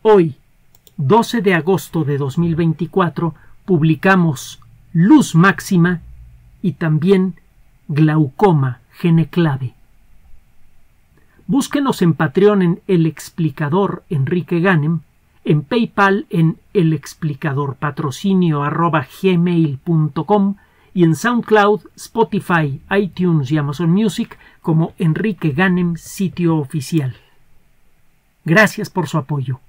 Hoy, 12 de agosto de 2024, publicamos Luz Máxima y también Glaucoma, gene clave. Búsquenos en Patreon en El Explicador Enrique Ganem, en PayPal en elexplicadorpatrocinio@gmail.com y en SoundCloud, Spotify, iTunes y Amazon Music como Enrique Ganem, sitio oficial. Gracias por su apoyo.